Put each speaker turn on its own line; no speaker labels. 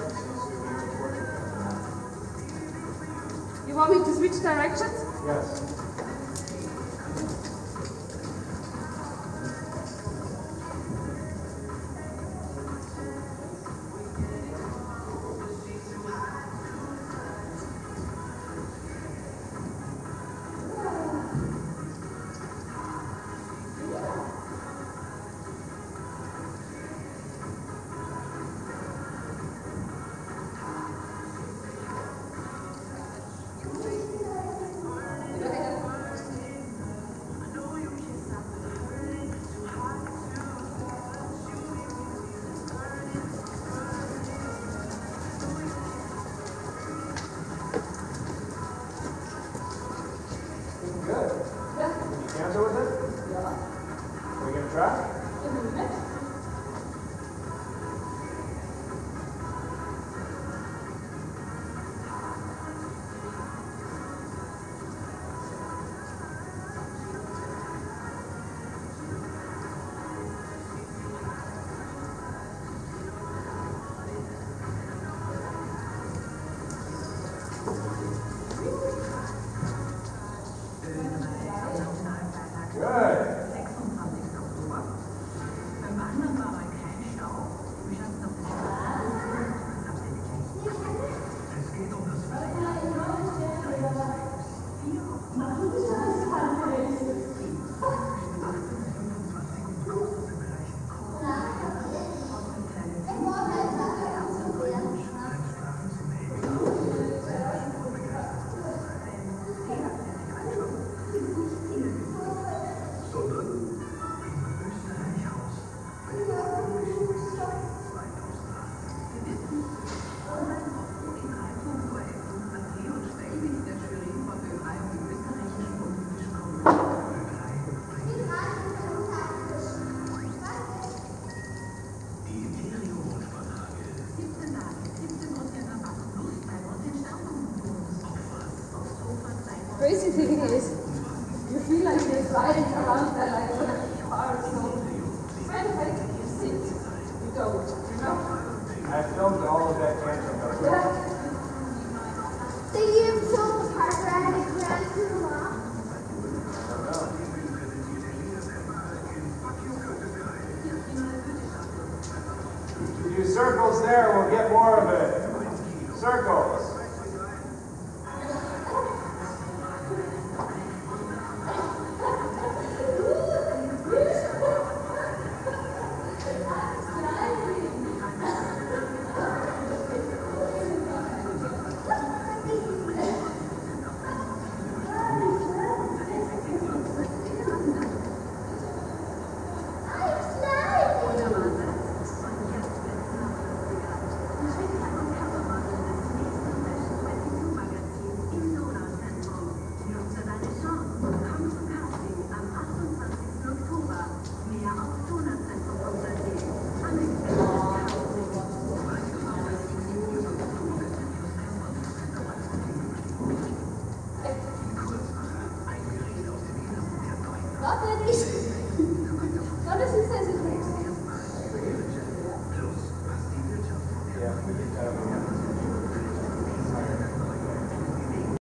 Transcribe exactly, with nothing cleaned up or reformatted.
You want me to switch directions?
Yes.
Crazy thing is, you feel like you're sliding around there like a car, so when you sit, you don't, you know?
I filmed all of that camping.
Yeah.
They give so quadratic grand to the mom.
Do circles there, we'll get more of it. Circles.
What does it say?
Yeah, we can, uh,